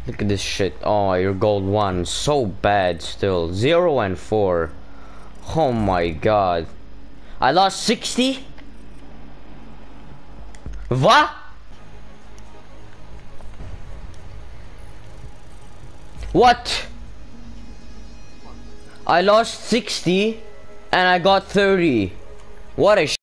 Look at this shit. Oh, your gold 1. So bad still. 0 and 4. Oh my god. I lost 60? What? What? I lost 60 and I got 30. What a